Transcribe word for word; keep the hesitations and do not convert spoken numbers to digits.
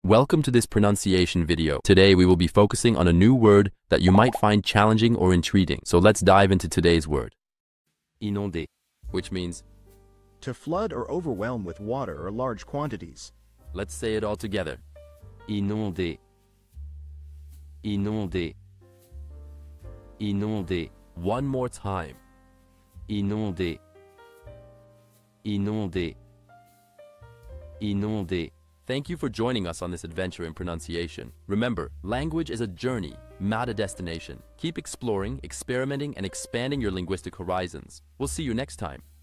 Welcome to this pronunciation video. Today we will be focusing on a new word that you might find challenging or intriguing. So let's dive into today's word. Inonder, which means to flood or overwhelm with water or large quantities. Let's say it all together. Inonder. Inonder. Inonder. One more time. Inonder. Inonder. Inonder. Thank you for joining us on this adventure in pronunciation. Remember, language is a journey, not a destination. Keep exploring, experimenting, and expanding your linguistic horizons. We'll see you next time.